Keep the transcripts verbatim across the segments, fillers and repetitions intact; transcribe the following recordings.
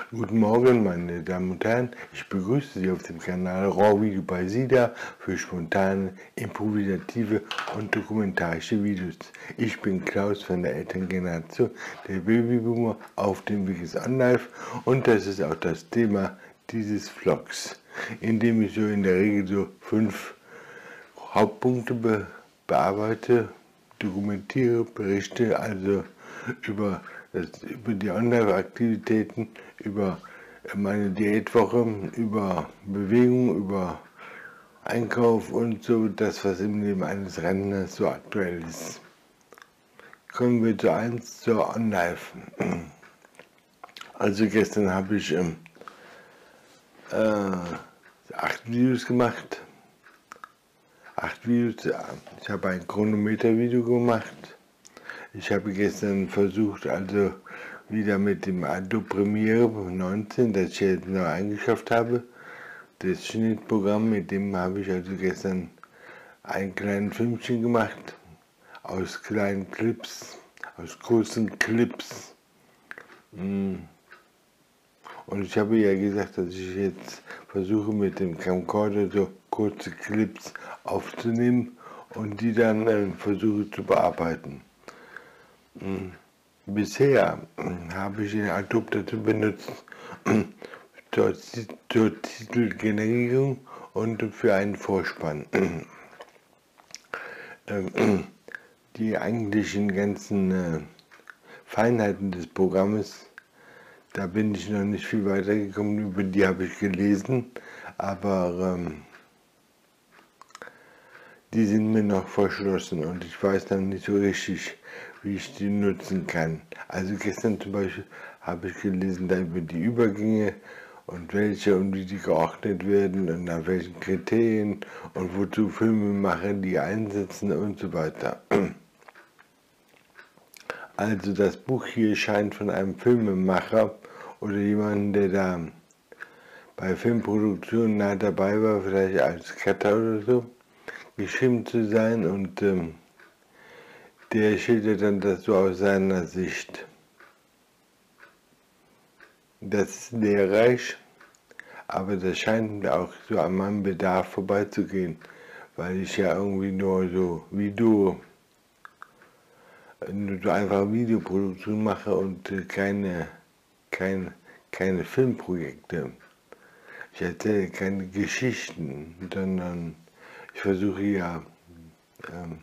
Guten Morgen, meine Damen und Herren. Ich begrüße Sie auf dem Kanal Raw Video bei SIDA für spontane, improvisative und dokumentarische Videos. Ich bin Klaus von der Elterngeneration der Babyboomer auf dem Weg ist OnLive und das ist auch das Thema dieses Vlogs, in dem ich so in der Regel so fünf Hauptpunkte be bearbeite, dokumentiere, berichte, also über, das, über die OnLive-Aktivitäten, über meine Diätwoche, über Bewegung, über Einkauf und so das, was im Leben eines Rentners so aktuell ist. Kommen wir zu eins, zur OnLive. Also gestern habe ich ähm, äh, acht Videos gemacht. Acht Videos, ich habe ein Chronometer-Video gemacht. Ich habe gestern versucht, also wieder mit dem Adobe Premiere neunzehn, das ich jetzt neu eingeschafft habe, das Schnittprogramm, mit dem habe ich also gestern ein kleines Filmchen gemacht, aus kleinen Clips, aus kurzen Clips. Und ich habe ja gesagt, dass ich jetzt versuche mit dem Camcorder so kurze Clips aufzunehmen und die dann äh, versuche zu bearbeiten. Bisher habe ich den Adobe dazu benutzt, zur, zur Titelgenerierung und für einen Vorspann. Die eigentlichen ganzen äh, Feinheiten des Programmes, da bin ich noch nicht viel weitergekommen, über die habe ich gelesen, aber ähm, die sind mir noch verschlossen und ich weiß dann nicht so richtig, wie ich die nutzen kann. Also gestern zum Beispiel habe ich gelesen da über die Übergänge und welche und wie die geordnet werden und nach welchen Kriterien und wozu Filmemacher die einsetzen und so weiter. Also das Buch hier scheint von einem Filmemacher oder jemandem, der da bei Filmproduktionen nah dabei war, vielleicht als Cutter oder so, geschrieben zu sein, und ähm, der schildert dann das so aus seiner Sicht. Das ist lehrreich, aber das scheint mir auch so an meinem Bedarf vorbeizugehen, weil ich ja irgendwie nur so Video, nur so einfach Videoproduktion mache und äh, keine, keine, keine Filmprojekte. Ich erzähle keine Geschichten, sondern ich versuche ja ähm,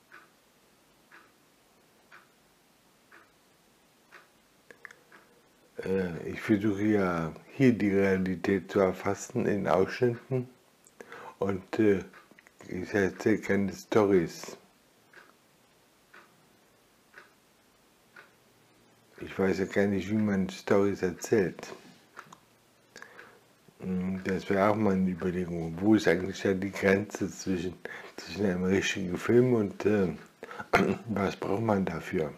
äh, ich versuche ja hier die Realität zu erfassen in Ausschnitten und äh, ich erzähle keine Storys. Ich weiß ja gar nicht, wie man Storys erzählt. Das wäre auch mal eine Überlegung. Wo ist eigentlich ja die Grenze zwischen, zwischen einem richtigen Film und äh, was braucht man dafür?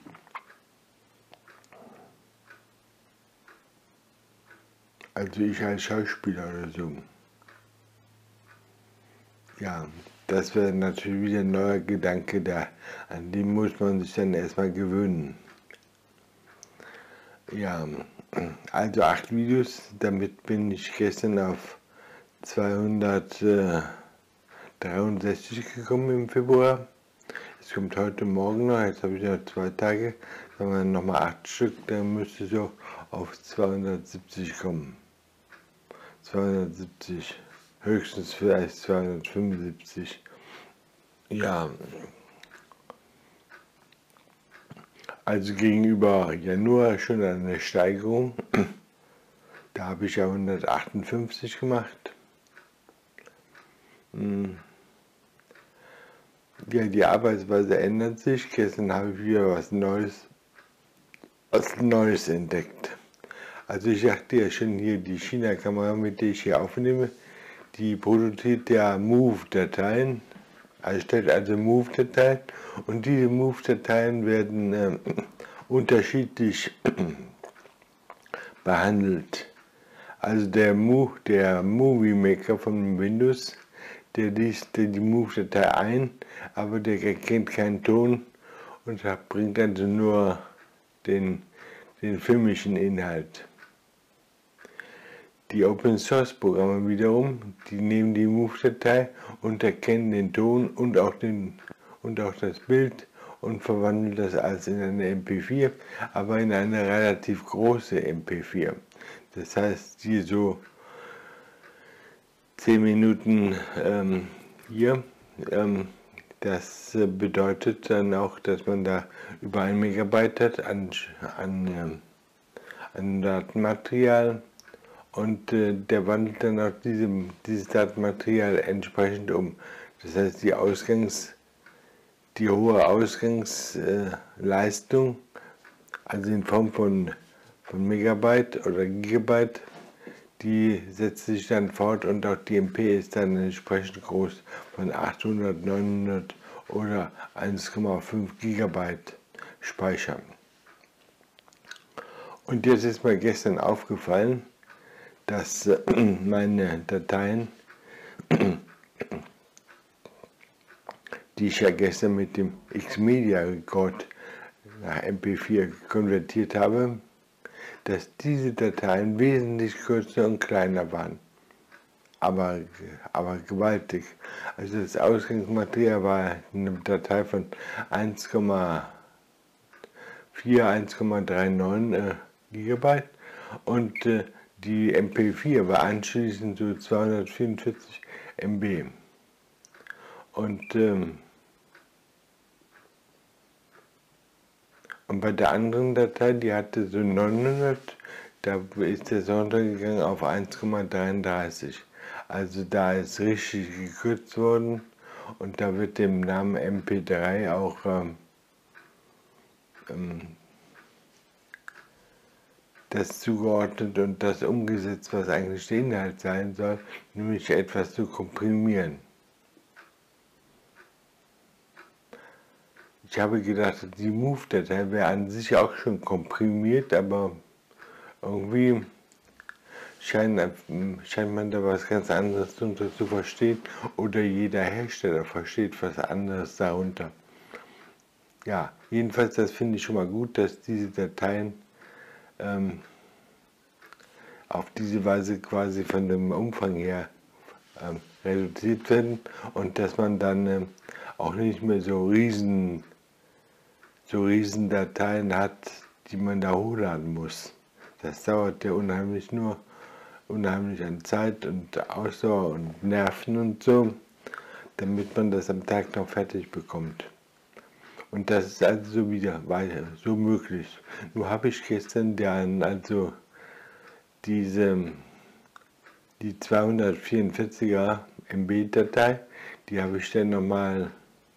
Also ich als Schauspieler oder so. Ja, das wäre natürlich wieder ein neuer Gedanke da. An den muss man sich dann erstmal gewöhnen. Ja, also acht Videos, damit bin ich gestern auf zweihundertdreiundsechzig gekommen im Februar. Es kommt heute Morgen noch, jetzt habe ich noch zwei Tage, wenn man nochmal acht Stück, dann müsste ich so auf zweihundertsiebzig kommen. zweihundertsiebzig, höchstens vielleicht zweihundertfünfundsiebzig. Ja, also gegenüber Januar schon eine Steigerung. Da habe ich ja hundertachtundfünfzig gemacht. Ja, die Arbeitsweise ändert sich. Gestern habe ich wieder was Neues, was Neues entdeckt. Also ich dachte ja schon hier, die China-Kamera, mit der ich hier aufnehme, die produziert ja Move-Dateien, erstellt also Move-Dateien, und diese Move-Dateien werden äh, unterschiedlich behandelt. Also der Move, der Movie Maker von Windows, der liest die Move-Datei ein, aber der erkennt keinen Ton und bringt also nur den, den filmischen Inhalt. Die Open-Source-Programme wiederum, die nehmen die Move-Datei und erkennen den Ton und auch, den, und auch das Bild und verwandeln das als in eine M P vier, aber in eine relativ große M P vier. Das heißt, hier so zehn Minuten ähm, hier, ähm, das bedeutet dann auch, dass man da über ein Megabyte hat an, an, ähm, an Datenmaterial. Und äh, der wandelt dann auch diesem, dieses Datenmaterial entsprechend um. Das heißt, die, Ausgangs, die hohe Ausgangsleistung, äh, also in Form von, von Megabyte oder Gigabyte, die setzt sich dann fort und auch die M P ist dann entsprechend groß von achthundert, neunhundert oder eins Komma fünf Gigabyte Speicher. Und jetzt ist mir gestern aufgefallen, dass meine Dateien, die ich ja gestern mit dem Xmedia Record nach M P vier konvertiert habe, dass diese Dateien wesentlich kürzer und kleiner waren. Aber, aber gewaltig. Also das Ausgangsmaterial war eine Datei von eins Komma vier, eins Komma neununddreißig äh, Gigabyte und äh, die M P vier war anschließend so zweihundertvierundvierzig Megabyte. Und, ähm, und bei der anderen Datei, die hatte so neunhundert, da ist der runtergegangen auf eins Komma dreiunddreißig. Also da ist richtig gekürzt worden und da wird dem Namen M P drei auch ähm, ähm, das zugeordnet und das umgesetzt, was eigentlich der Inhalt sein soll, nämlich etwas zu komprimieren. Ich habe gedacht, die Move-Datei wäre an sich auch schon komprimiert, aber irgendwie scheint, scheint man da was ganz anderes darunter zu verstehen oder jeder Hersteller versteht was anderes darunter. Ja, jedenfalls, das finde ich schon mal gut, dass diese Dateien ähm, auf diese Weise quasi von dem Umfang her ähm, reduziert werden und dass man dann ähm, auch nicht mehr so riesen, so riesen Dateien hat, die man da hochladen muss. Das dauert ja unheimlich nur unheimlich an Zeit und Ausdauer und Nerven und so, damit man das am Tag noch fertig bekommt. Und das ist also so wieder weiter, so möglich. Nur habe ich gestern dann also diese die zweihundertvierundvierziger Megabyte-Datei, die habe ich dann nochmal,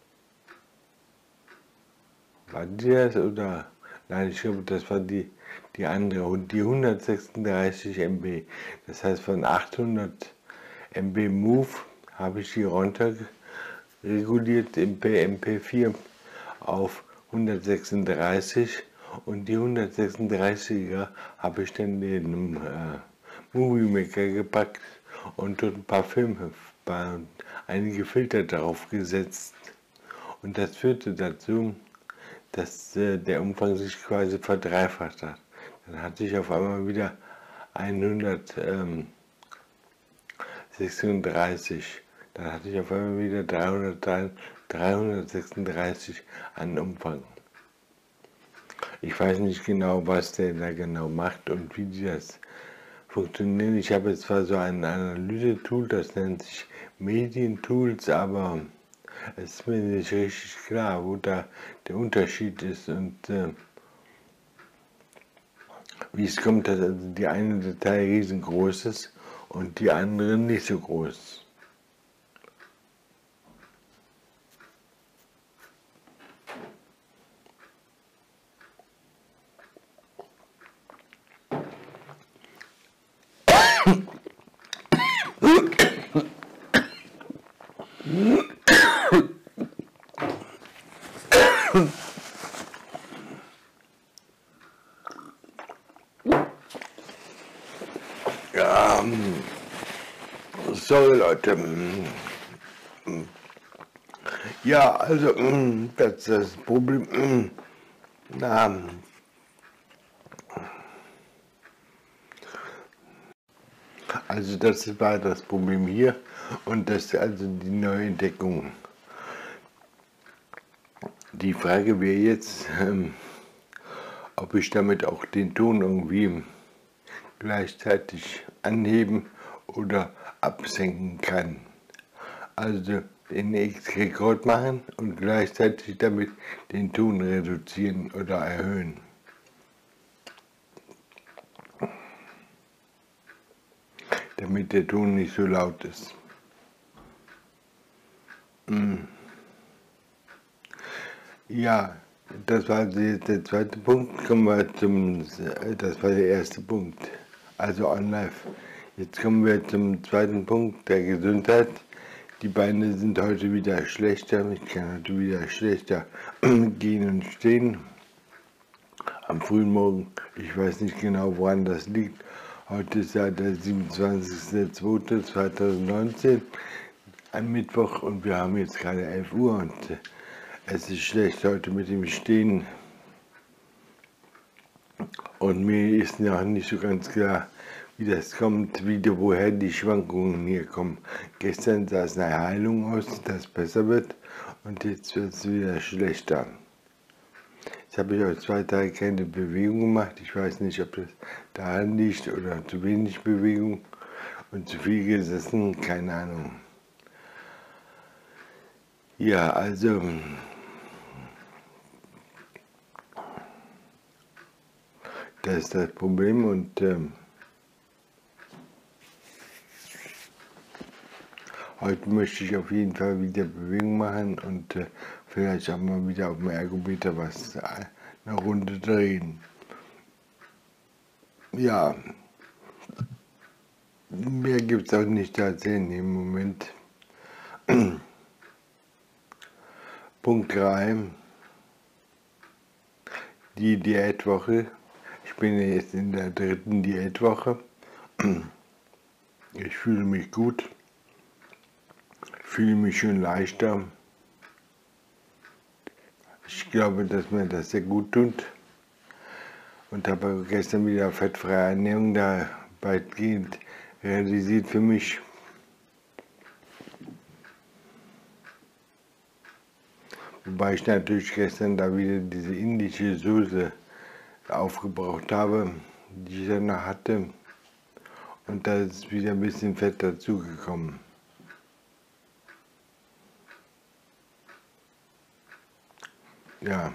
war die das oder, nein, ich glaube, das war die, die andere, und die hundertsechsunddreißig Megabyte. Das heißt, von achthundert Megabyte Move habe ich die runter reguliert im M P vier auf hundertsechsunddreißig und die hundertsechsunddreißiger habe ich dann in den äh, Movie Maker gepackt und dort ein paar Filme, einige Filter drauf gesetzt. Und das führte dazu, dass äh, der Umfang sich quasi verdreifacht hat. Dann hatte ich auf einmal wieder hundertsechsunddreißig. Dann hatte ich auf einmal wieder dreihundertsechsunddreißig an Umfang. Ich weiß nicht genau, was der da genau macht und wie die das funktionieren. Ich habe jetzt zwar so ein Analyse-Tool, das nennt sich Medientools, aber es ist mir nicht richtig klar, wo da der Unterschied ist und äh, wie es kommt, dass also die eine Datei riesengroß ist und die andere nicht so groß. Ja, sorry Leute. Ja, also das ist das Problem. Na, Also das war das Problem hier und das ist also die neue Entdeckung. Die Frage wäre jetzt, ähm, ob ich damit auch den Ton irgendwie gleichzeitig anheben oder absenken kann. Also den nächsten Rekord machen und gleichzeitig damit den Ton reduzieren oder erhöhen. Damit der Ton nicht so laut ist. Ja, das war jetzt der zweite Punkt. Kommen wir zum, das war der erste Punkt, also OnLive. Jetzt kommen wir zum zweiten Punkt, der Gesundheit. Die Beine sind heute wieder schlechter, ich kann heute wieder schlechter gehen und stehen. Am frühen Morgen, ich weiß nicht genau, woran das liegt. Heute ist ja der siebenundzwanzigster zweiter zweitausendneunzehn, am Mittwoch, und wir haben jetzt gerade elf Uhr und es ist schlecht heute mit dem Stehen. Und mir ist noch nicht so ganz klar, wie das kommt, wieder woher die Schwankungen hier kommen. Gestern sah es eine Heilung aus, dass es besser wird, und jetzt wird es wieder schlechter. Jetzt habe ich auch zwei Tage keine Bewegung gemacht. Ich weiß nicht, ob das daran liegt oder zu wenig Bewegung und zu viel gesessen, keine Ahnung. Ja, also das ist das Problem, und ähm, heute möchte ich auf jeden Fall wieder Bewegung machen und äh, vielleicht auch mal wieder auf dem Ergometer was äh, eine Runde drehen. Ja, mehr gibt es auch nicht zu erzählen im Moment. Punkt drei, die Diätwoche. Ich bin jetzt in der dritten Diätwoche. Ich fühle mich gut, fühle mich schon leichter. Ich glaube, dass mir das sehr gut tut. Und habe gestern wieder fettfreie Ernährung da weitgehend realisiert für mich. Wobei ich natürlich gestern da wieder diese indische Soße aufgebraucht habe, die ich danach hatte. Und da ist wieder ein bisschen Fett dazugekommen. Ja.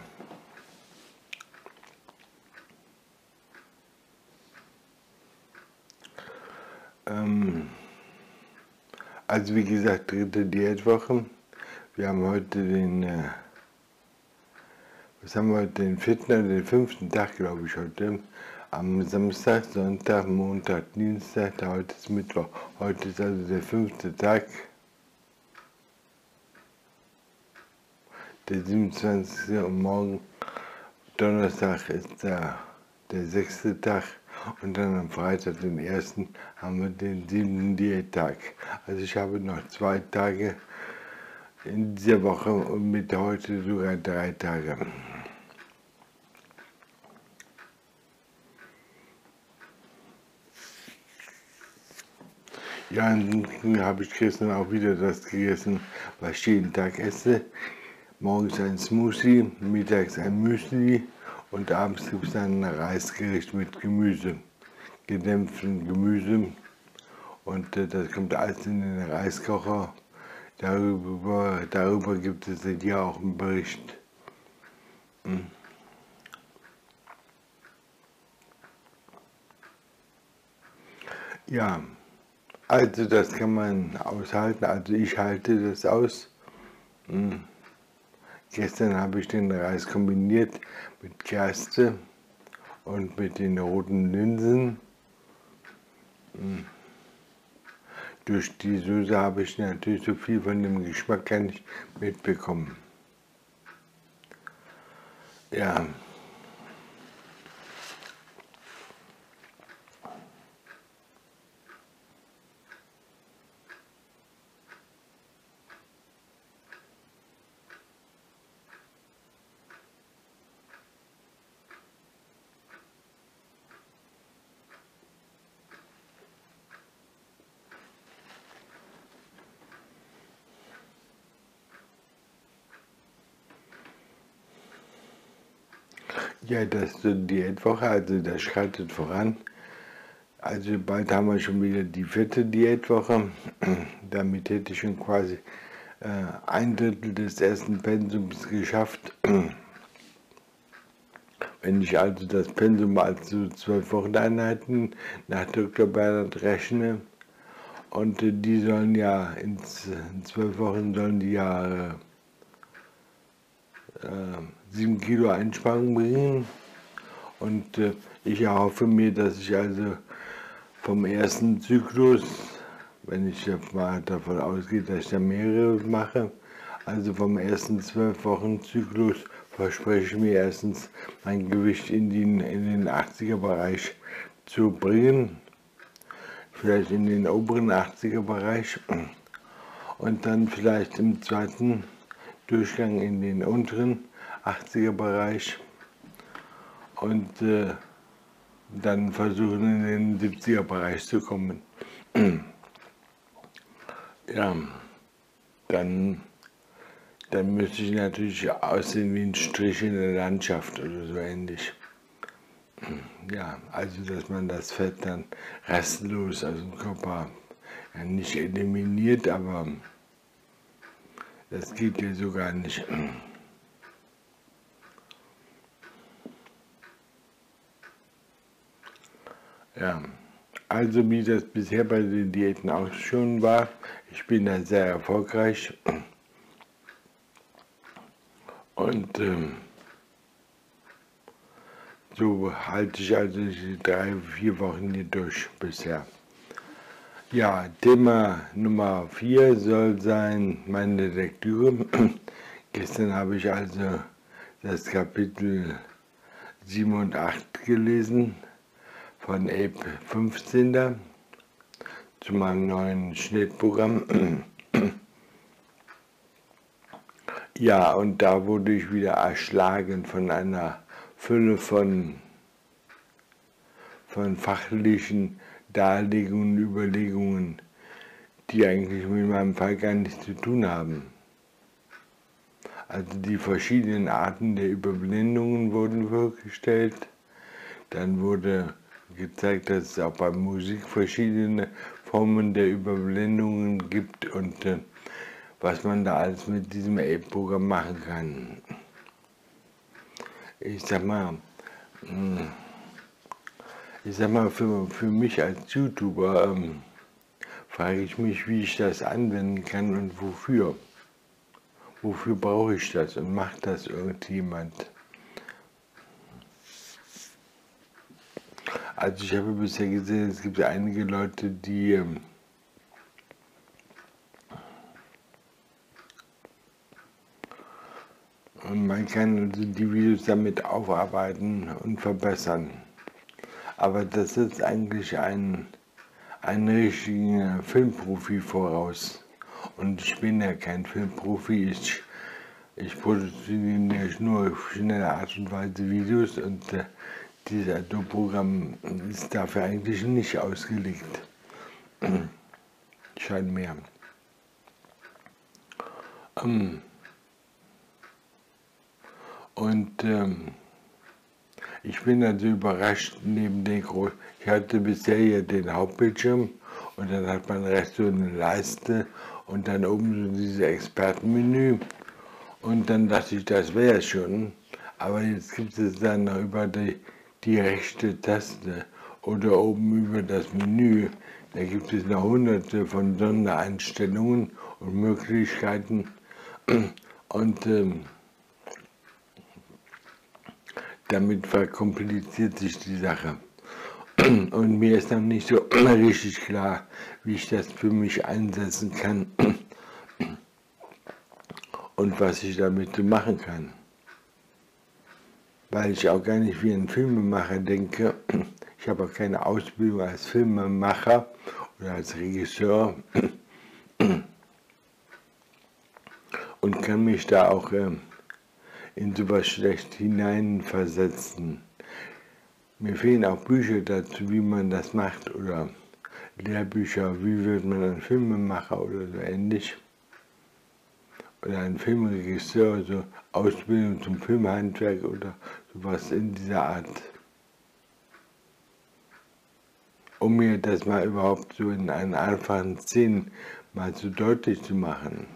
Ähm, also wie gesagt, dritte Diätwoche. Wir haben heute den, äh, was haben wir heute, den vierten, den fünften Tag, glaube ich, heute. Am Samstag, Sonntag, Montag, Dienstag, heute ist Mittwoch. Heute ist also der fünfte Tag. Der siebenundzwanzigste und morgen Donnerstag ist der, der sechste Tag, und dann am Freitag, den ersten, haben wir den siebten Diättag. Also ich habe noch zwei Tage in dieser Woche und mit heute sogar drei Tage. Ja, ansonsten habe ich gestern auch wieder das gegessen, was ich jeden Tag esse. Morgens ein Smoothie, mittags ein Müsli und abends gibt es dann ein Reisgericht mit Gemüse, gedämpftem Gemüse. Und äh, das kommt alles in den Reiskocher. Darüber, darüber gibt es hier auch einen Bericht. Hm. Ja, also das kann man aushalten, also ich halte das aus. Hm. Gestern habe ich den Reis kombiniert mit Gerste und mit den roten Linsen. Hm. Durch die Soße habe ich natürlich so viel von dem Geschmack gar nicht mitbekommen. Ja. Ja, das ist so die Diätwoche, also das schreitet voran. Also bald haben wir schon wieder die vierte Diätwoche. Damit hätte ich schon quasi äh, ein Drittel des ersten Pensums geschafft. Wenn ich also das Pensum als so zwölf Wocheneinheiten nach Doktor Bernhard rechne, und äh, die sollen ja in zwölf Wochen sollen die ja äh, sieben Kilo Einsparung bringen. Und äh, ich erhoffe mir, dass ich also vom ersten Zyklus, wenn ich mal davon ausgehe, dass ich da mehrere mache, also vom ersten zwölf Wochen Zyklus verspreche ich mir erstens, mein Gewicht in den, in den achtziger Bereich zu bringen, vielleicht in den oberen achtziger Bereich und dann vielleicht im zweiten Durchgang in den unteren achtziger Bereich und äh, dann versuchen in den siebziger Bereich zu kommen. Ja, dann, dann müsste ich natürlich aussehen wie ein Strich in der Landschaft oder so ähnlich. Ja, also dass man das Fett dann restlos aus dem Körper ja, nicht eliminiert, aber das geht ja so gar nicht. Ja, also wie das bisher bei den Diäten auch schon war, ich bin da sehr erfolgreich und ähm, so halte ich also die drei, vier Wochen hier durch bisher. Ja, Thema Nummer vier soll sein meine Lektüre. Gestern habe ich also das Kapitel sieben und acht gelesen von Abe fünfzehn zu meinem neuen Schnittprogramm. Ja, und da wurde ich wieder erschlagen von einer Fülle von, von fachlichen Darlegungen, Überlegungen, die eigentlich mit meinem Fall gar nichts zu tun haben. Also die verschiedenen Arten der Überblendungen wurden vorgestellt. Dann wurde gezeigt, dass es auch bei Musik verschiedene Formen der Überblendungen gibt und äh, was man da alles mit diesem Ape-Programm machen kann. Ich sag mal, ich sag mal für, für mich als YouTuber ähm, frage ich mich, wie ich das anwenden kann und wofür. Wofür brauche ich das und macht das irgendjemand? Also ich habe bisher gesehen, es gibt einige Leute, die ähm, man kann also die Videos damit aufarbeiten und verbessern. Aber das setzt eigentlich einen, einen richtigen Filmprofi voraus. Und ich bin ja kein Filmprofi, ich, ich produziere nur auf schnelle Art und Weise Videos und äh, dieses Adobe-Programm ist dafür eigentlich nicht ausgelegt. Scheint mehr. Ähm, und ähm, ich bin also überrascht, neben den großen, ich hatte bisher ja den Hauptbildschirm und dann hat man rechts so eine Leiste und dann oben so dieses Expertenmenü und dann dachte ich, das wäre es schon, aber jetzt gibt es dann noch über die, die rechte Taste oder oben über das Menü, da gibt es noch hunderte von Sondereinstellungen und Möglichkeiten und ähm, damit verkompliziert sich die Sache. Und mir ist noch nicht so richtig klar, wie ich das für mich einsetzen kann und was ich damit machen kann. Weil ich auch gar nicht wie ein Filmemacher denke. Ich habe auch keine Ausbildung als Filmemacher oder als Regisseur und kann mich da auch ähm, in sowas schlecht hineinversetzen. Mir fehlen auch Bücher dazu, wie man das macht oder Lehrbücher, wie wird man ein Filmemacher oder so ähnlich. Oder ein Filmregisseur, so Ausbildung zum Filmhandwerk oder sowas in dieser Art, um mir das mal überhaupt so in einen einfachen Szenen mal so deutlich zu machen.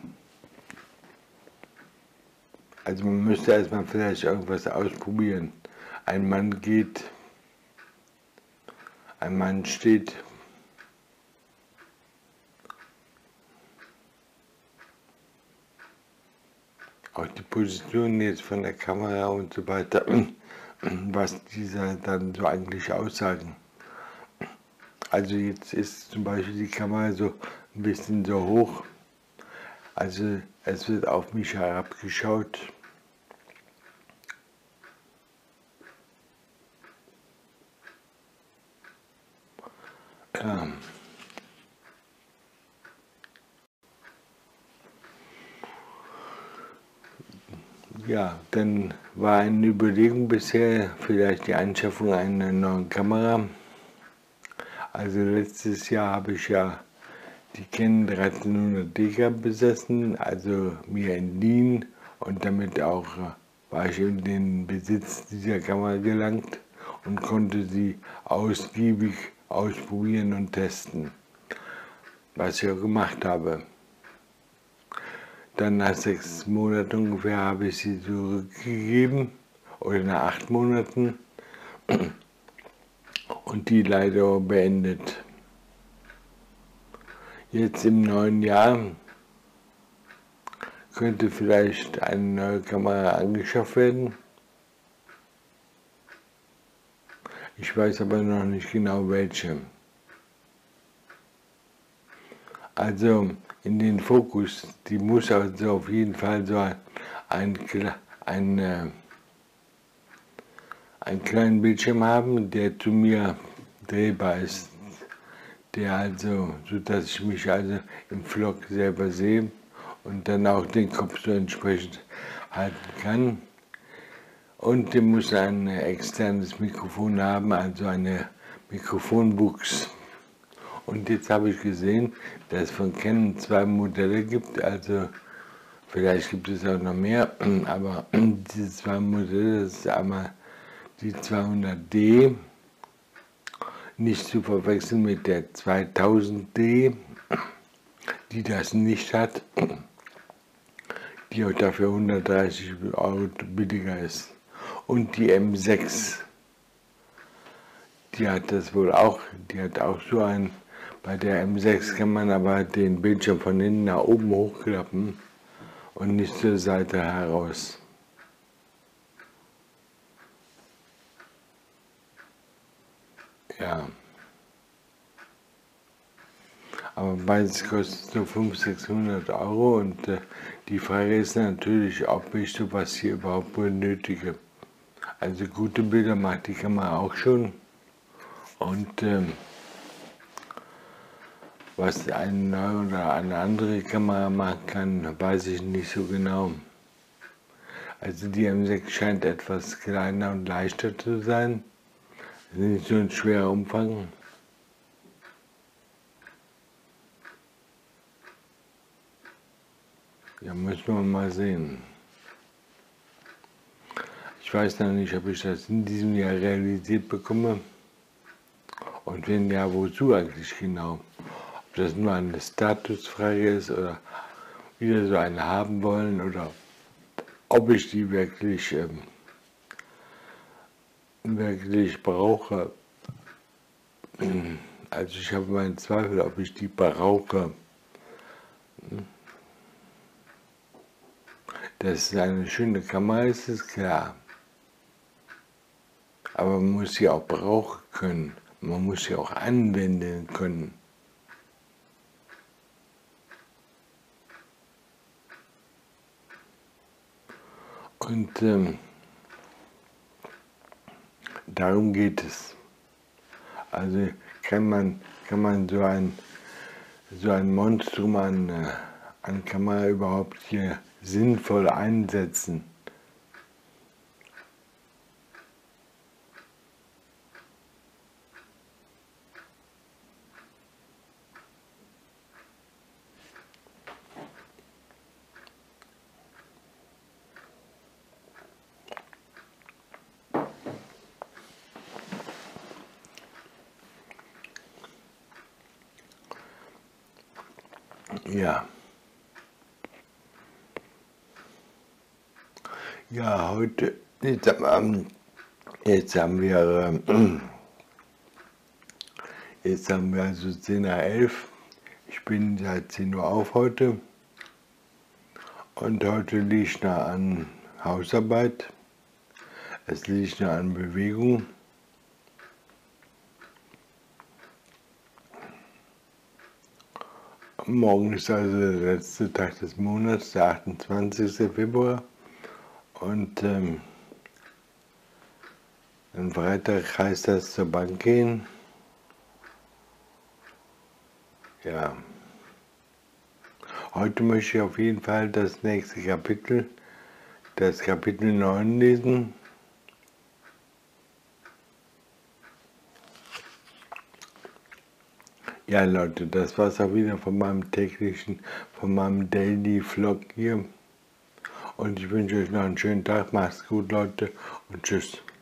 Also man müsste erstmal vielleicht irgendwas ausprobieren. Ein Mann geht, ein Mann steht, auch die Position jetzt von der Kamera und so weiter, was diese dann so eigentlich aussagen. Also jetzt ist zum Beispiel die Kamera so ein bisschen so hoch, also es wird auf mich herabgeschaut. Ja. Ja, dann war eine Überlegung bisher vielleicht die Anschaffung einer neuen Kamera. Also letztes Jahr habe ich ja die Canon dreizehnhundert D besessen, also mir entliehen, und damit auch war ich in den Besitz dieser Kamera gelangt und konnte sie ausgiebig ausprobieren und testen, was ich auch gemacht habe. Dann nach sechs Monaten ungefähr habe ich sie zurückgegeben, oder nach acht Monaten, und die leider beendet. Jetzt im neuen Jahr könnte vielleicht eine neue Kamera angeschafft werden. Ich weiß aber noch nicht genau welche. Also in den Fokus, die muss also auf jeden Fall so ein, ein, ein, äh, einen kleinen Bildschirm haben, der zu mir drehbar ist. Der also, so dass ich mich also im Vlog selber sehe und dann auch den Kopf so entsprechend halten kann. Und der muss ein externes Mikrofon haben, also eine Mikrofonbuchs. Und jetzt habe ich gesehen, dass es von Canon zwei Modelle gibt, also vielleicht gibt es auch noch mehr, aber diese zwei Modelle, das ist einmal die zweihundert D, nicht zu verwechseln mit der zweitausend D, die das nicht hat, die auch dafür hundertdreißig Euro billiger ist. Und die M sechs, die hat das wohl auch, die hat auch so ein, bei der M sechs kann man aber den Bildschirm von hinten nach oben hochklappen und nicht zur Seite heraus. Ja. Aber beides kostet so fünfhundert, sechshundert Euro, und äh, die Frage ist natürlich, ob ich sowas hier überhaupt benötige. Also gute Bilder macht die Kamera auch schon, und ähm, was eine neue oder eine andere Kamera machen kann, weiß ich nicht so genau. Also die M sechs scheint etwas kleiner und leichter zu sein, nicht so ein schwerer Umfang. Ja, müssen wir mal sehen. Ich weiß noch nicht, ob ich das in diesem Jahr realisiert bekomme. Und wenn ja, wozu eigentlich genau? Ob das nur eine Statusfrage ist oder wieder so eine haben wollen, oder ob ich die wirklich, ähm, wirklich brauche. Also ich habe meinen Zweifel, ob ich die brauche. Dass es eine schöne Kamera ist, ist klar. Aber man muss sie auch brauchen können. Man muss sie auch anwenden können. Und ähm, darum geht es. Also kann man, kann man so ein, so ein Monstrum an, äh, an Kamera überhaupt hier sinnvoll einsetzen? Ja. Ja, heute, jetzt, am- jetzt haben wir, ähm, jetzt haben wir also zehn nach elf. Ich bin seit zehn Uhr auf heute. Und heute liegt noch an Hausarbeit. Es liegt noch an Bewegung. Morgen ist also der letzte Tag des Monats, der achtundzwanzigste Februar. Und ähm, am Freitag heißt das zur Bank gehen. Ja. Heute möchte ich auf jeden Fall das nächste Kapitel, das Kapitel neun lesen. Ja Leute, das war's auch wieder von meinem täglichen, von meinem Daily Vlog hier. Und ich wünsche euch noch einen schönen Tag. Macht's gut, Leute, und tschüss.